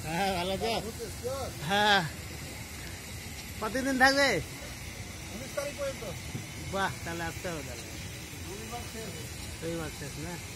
হ্যাঁ ভালো তো। হ্যাঁ কতদিন থাকবে? 19 তারিখ পর্যন্ত। বাহ, তাহলে আসতে হবে। তাহলে রবিবার শেষ না?